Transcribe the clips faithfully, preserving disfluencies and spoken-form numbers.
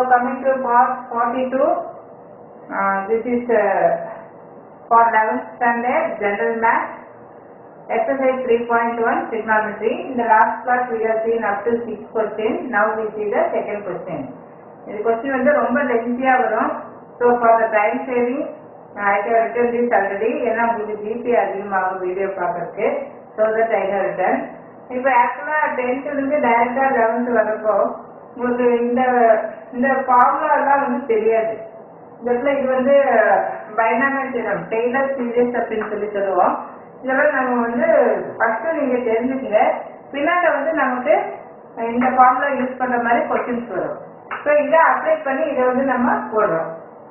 coming to part forty-two, uh, this is uh, for eleventh standard general math, exercise three point one trigonometry. In the last class we have seen up to six questions. Now we see the second question. This question வந்து ரொம்ப lengthy வரும். So for the time saving, I have written this already. ஏன்னா உங்களுக்கு GB அதிகமாகும் video பார்க்கறதுக்கு. So that I have written. இப்போ ஆக்சுவலா tenth இருந்து டைரக்டா லெவன்த் வரப்போ உங்களுக்கு இந்த இந்த ஃபார்முலா எல்லாம் வந்து தெரியாது. இதுல இது வந்து பைனாமியல் தியரம், டெய்லர் சீரிஸ் அப்படின்னு சொல்லி சொல்லுவோம். இதெல்லாம் நம்ம வந்து ஃபர்ஸ்ட் நீங்க தெரிஞ்சுக்கங்க. பின்னாடி வந்து நமக்கு இந்த ஃபார்முலா யூஸ் பண்ற மாதிரி கொஸ்டின்ஸ் வரும். ஸோ இதை அப்ளை பண்ணி இதை வந்து நம்ம போடுறோம்.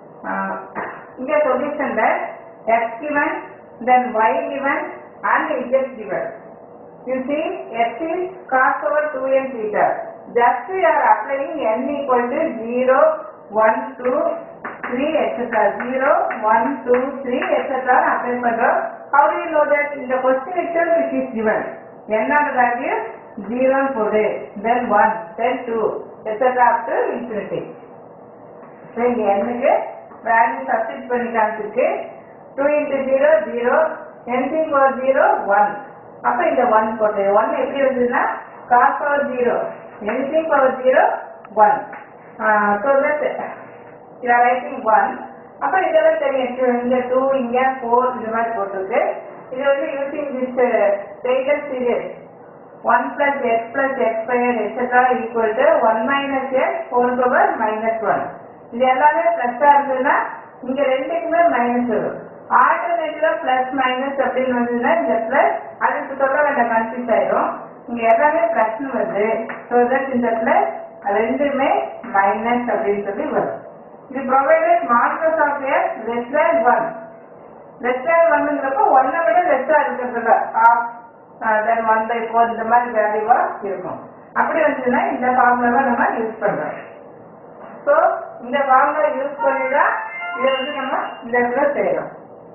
இங்க சொல்யூஷன்ல x given, then y given and z given. You see, x is cos over two n theta. Just we are applying n equal to zero, one, two, three, et cetera. zero, one, two, three, et cetera. Apply பண்றோம். How do you know that? In the question itself it is given. n on the value zero போடு, then one, then two, et cetera up to infinity. So இங்க n க்கு value substitute பண்ணி காமிச்சிருக்கு. two into zero, zero, anything for zero, one. அப்ப இந்த one போட்டு one எப்படி வந்ததுன்னா cos power zero, anything power zero, one. So that you are writing one. அப்ப இதெல்லாம் தெரியும். இந்த two இங்க four இந்த மாதிரி போட்டுருக்கு. இது வந்து using this Taylor series one plus x plus x squared et cetera equal to one minus x whole power minus one. இது எல்லாமே பிளஸ் இருந்ததுன்னா இங்க ரெண்டுக்குமே மைனஸ் வரும். ஆல்டர்னேட்டிவா பிளஸ் மைனஸ் அப்படின்னு வந்ததுன்னா இந்த பிளஸ் அதுக்கு சொல்ல வேண்டாம், கன்ஃபியூஸ் ஆயிடும். இங்க எல்லாமே பிளஸ் வருது. ஸோ தட் இந்த பிளஸ் ரெண்டுமே மைனஸ் அப்படின்னு சொல்லி வரும். இது provided modulus of x less than one. Less than ஒன்னுங்கிறப்போ ஒன்னை விட லெஸ்ஸா இருக்கிறதுல of then one by four இந்த மாதிரி வேல்யூவா இருக்கும். அப்படி வந்ததுன்னா இந்த ஃபார்முலாவை நம்ம யூஸ் பண்றோம். ஸோ இந்த ஃபார்முலா யூஸ் பண்ணி தான் இதை வந்து நம்ம இந்த இடத்துல செய்யறோம்.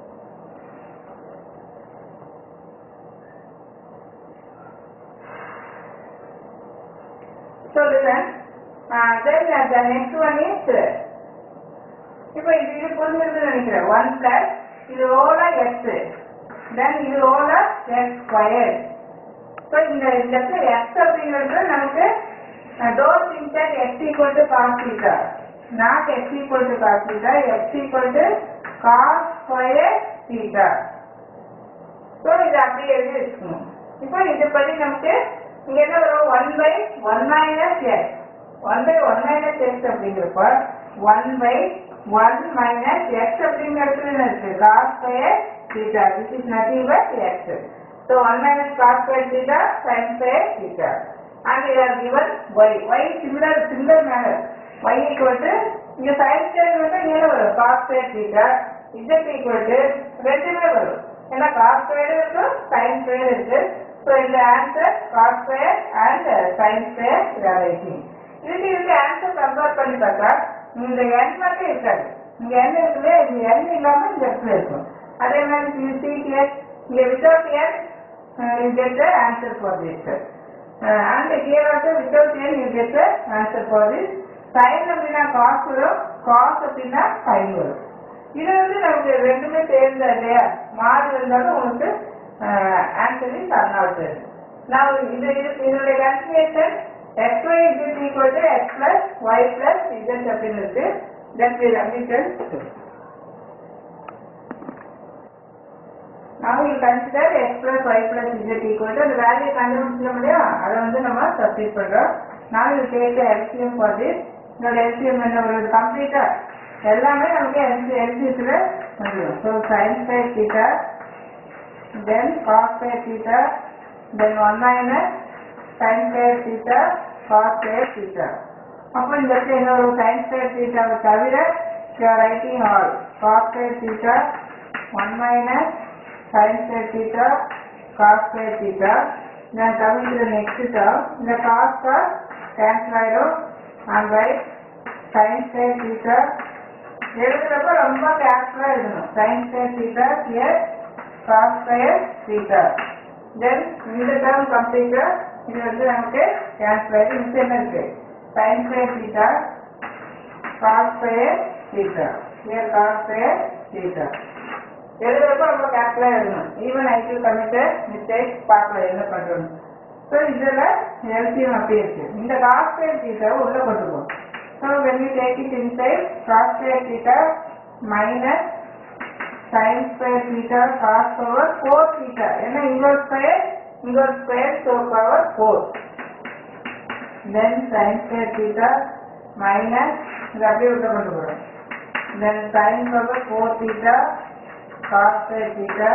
So then, uh, then uh, the next one is, இப்போ இது இது புரிஞ்சிருக்கு நினைக்கிறேன். one plus இது ஓல x, then இது ஓல x squared. So இந்த இந்த x அப்படிங்கிறது நமக்கு don't think that x equal to cos theta, not x equal to cos theta, x equal to cos square theta. So இது அப்படியே எழுதி வச்சுக்கணும். இப்போ இது படி நமக்கு இங்க என்ன வரும்? one by one minus x, one by one minus x அப்படிங்கிறப்ப one by one minus x அப்படிங்கிறது இருக்கு cos square theta, this is nothing but x. So one minus cos square theta sin square theta, and we are given y. y similar similar manner, y equal to இங்க sin square வந்து இங்க வரும் cos square theta, z equal to ரெண்டுமே வரும். ஏன்னா cos square இருக்கு sin square இருக்கு. So in the answer cos square and uh, sin square we are writing. இதுக்கு இதுக்கு ஆன்சர் கம்பேர் பண்ணி பார்த்தா இந்த n மட்டும் இருக்காது. இங்க n இருக்குல்ல, இந்த n இல்லாம இந்த இடத்துல இருக்கும். அதே மாதிரி you see here, இங்க without n uh, you get the answer for this. Uh, and here also without n you get the answer for this. sin அப்படின்னா cos வரும், cos அப்படின்னா sin வரும். இது வந்து நமக்கு ரெண்டுமே சேர்ந்தா இல்லையா, மாறி இருந்தாலும் உங்களுக்கு answer is unknown. Now இது இதனுடைய configuration xy is equal to x plus y plus z அப்படின்னு இருக்கு. That will understand. Now you consider x plus y plus z equal to the value கண்டுபிடிச்சோம் இல்லையா, அதை வந்து நம்ம சப்ஸ்டிட் பண்றோம். Now you take the L C M for this. இதோட L C M என்ன வருது? கம்ப்ளீட்டா எல்லாமே நமக்கு L C M வந்துடும். So sin square theta, then cos square theta, then one minus sin square theta, cos square theta. அப்போ இந்த இடத்துல என்ன ஒரு sin square theta தவிர you are writing all cos square theta, one minus sin square theta, cos square theta. Then coming to the next term, இந்த cos cos cancel ஆயிடும் and write sin square theta. எழுதுறப்ப ரொம்ப கேர்ஃபுல்லா எழுதணும். sin square theta here cos square theta. Then இந்த term complete. இது வந்து நமக்கு cancel ஆயிடும். இது என்ன இருக்கு? sin square theta cos square theta. Here cos square theta. எழுதுறப்ப ரொம்ப கேர்ஃபுல்லா எழுதணும். Even I do committed mistake பார்க்கல என்ன பண்றோம். ஸோ இதுல எல்சிஎம் அப்படி இருக்கு. இந்த cos square theta உள்ள கொண்டுருவோம். So when we take it inside cos square theta minus sin square theta cos power four theta. என்ன inverse square inverse square so power four. Then sin square theta minus இது அப்படியே உள்ள கொண்டுருவோம். Then sin power four theta cos square theta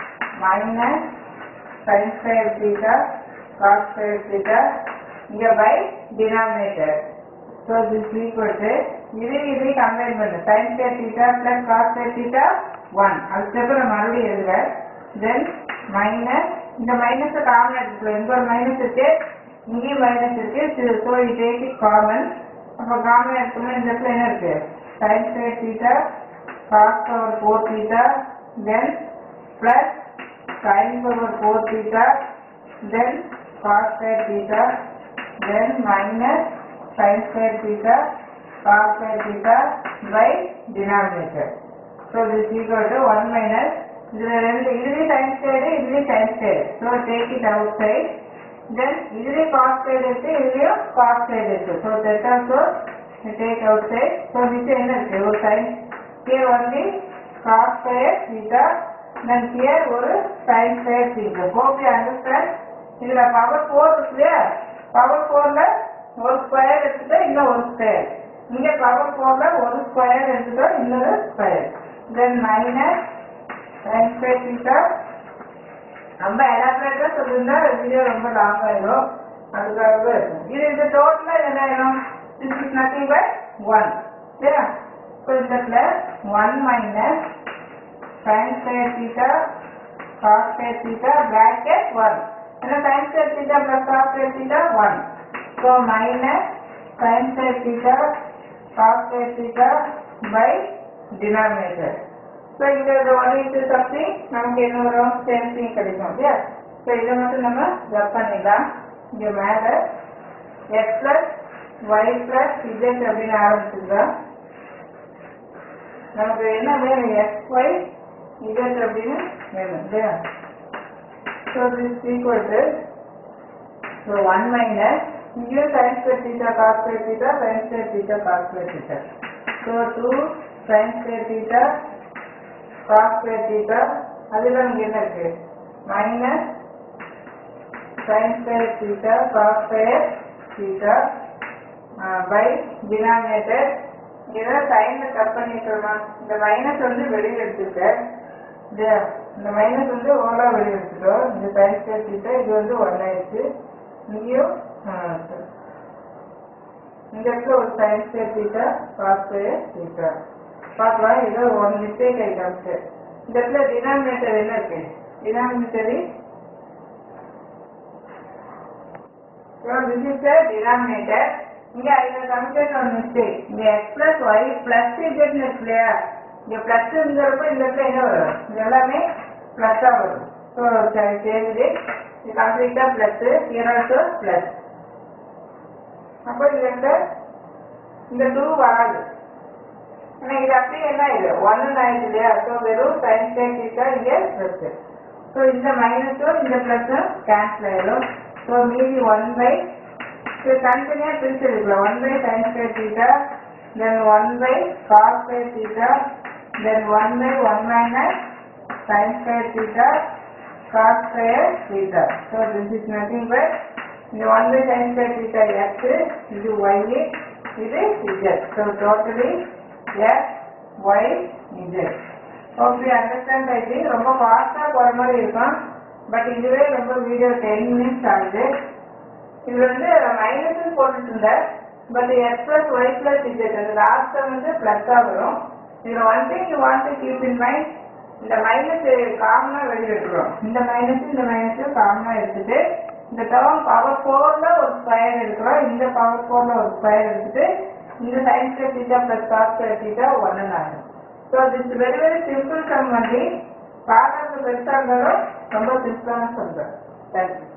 minus sin square theta cos square theta here by denominator. So this is equal to இது இது combine பண்ணு sin square theta plus cos square theta one. அதுக்கப்புறம் மறுபடியும் எழுதுற. Then minus இந்த minus common எடுத்துக்கலாம். எங்க ஒரு மைனஸ் இருக்கு இங்கேயும் மைனஸ் இருக்கு. ஸோ இது டேக் இட் காமன். அப்போ காமன் எடுத்தோம்னா இந்த இடத்துல என்ன இருக்கு sin square theta cos power four theta then plus sin power four theta then cos square theta then minus sin square theta cos square theta by denominator. So this is equal to one minus இதுல ரெண்டு இதுவே sin square இதுவே sin square. So take it outside. Then இதுவே cos square இருக்கு இதுலயும் cos square இருக்கு. So that also we take outside. So this என்ன இருக்கு ஒரு sin here only cos square theta then here ஒரு sin square theta. Hope you understand. இதுல power four இருக்கு இல்லையா power four ல ஒரு ஸ்கொயர் எடுத்துட்டா இன்னும் ஒரு ஸ்கொயர். இங்க பவர் four ல ஒரு ஸ்கொயர் எடுத்துட்டா இன்னொரு square. then minus sin square theta. ரொம்ப எலாபரேட்டா சொல்லிருந்தா வீடியோ ரொம்ப லாங் ஆயிடும். அதுக்காகவே இருக்கும். இது இந்த டோட்டலா என்ன ஆயிடும் this is nothing but one. சரியா? So இந்த இடத்துல one minus sin square theta cos square theta bracket one. And sin square theta plus cos square theta one. So minus sin square theta cos square theta by denominator. So இங்க the one into something நமக்கு என்ன வரும் same thing கிடைக்கும். சரியா? So இதை மட்டும் நம்ம ரப் பண்ணிடலாம். இங்க மேல x plus y plus z அப்படின்னு ஆரம்பிச்சுக்கலாம். நமக்கு என்ன வேணும் x y z அப்படின்னு வேணும். சரியா? So this is equal to so one minus here sin square theta cos square theta sin square theta cos square theta. So two sin square theta cos square theta அதுல இங்க என்ன இருக்கு minus sin square theta cos square theta uh, by denominator. இத சைன்ல cut பண்ணிட்டோம்னா இந்த minus வந்து வெளியில எடுத்துட்டேன். இந்த மைனஸ் வந்து ஓலா வெளியே எடுத்துட்டோம். இந்த sin square theta இது வந்து one ஆயிடுச்சு. இங்கேயும் இந்த இடத்துல ஒரு sin square theta cos square theta பார்க்கலாம். ஏதோ ஒன் மிஸ்டேக் ஆயிடுச்சு. இந்த இடத்துல டினாமினேட்டர் என்ன இருக்கு denominator this is the denominator. இங்க ஐ கமிட்டட் ஒன் மிஸ்டேக். இங்க x plus y plus z ன்னு இருக்கு இல்லையா இங்க பிளஸ் இருந்தப்ப இந்த இடத்துல என்ன வரும் இது எல்லாமே பிளஸ்ஸா வரும். ஸோ சேஞ்ச் இது கம்ப்ளீட்டா பிளஸ் ஹியர் ஆல்சோ பிளஸ். அப்போ இந்த இந்த டூ வராது. ஆனா இது அப்படியே என்ன இது ஒன்னு ஆயிடுச்சு இல்லையா. ஸோ வெறும் sin square theta இங்க பிளஸ். ஸோ இந்த மைனஸும் இந்த பிளஸும் கேன்சல் ஆயிடும். ஸோ மீதி ஒன் பை தனித்தனியா பிரிச்சு எடுக்கலாம். One by sin square theta then one by cos square theta then one by one minus sin square theta cos square theta. So this is nothing but the one by sin square theta x, this is y, this is z. So totally x, y, z. Hope you understand. I think ரொம்ப ஃபாஸ்டா போற மாதிரி இருக்கும். But இதுவே ரொம்ப video ten minutes ஆகுது. இது வந்து மைனஸ் போட்டுட்டு இருந்தேன். But x plus y plus z அந்த லாஸ்ட் டேர்ம் வந்து பிளஸ்ஸா வரும். இதுல one thing you want to keep in mind இந்த மைனஸ் காமனா வெளியே எடுக்கிறோம். இந்த மைனஸ் இந்த மைனஸ் காமனா எடுத்துட்டு இந்த டேர்ம் பவர் ஃபோர்ல ஒரு ஸ்கொயர் எடுக்கிறோம். இந்த பவர் ஃபோர்ல ஒரு ஸ்கொயர் எடுத்துட்டு இந்த sin square theta plus cos square theta ஒன்னு ஆகும். So this very very simple sum வந்து பார்க்கறது பெருசா இருந்தாலும் ரொம்ப சிம்பிளான சொல்றேன். தேங்க்யூ.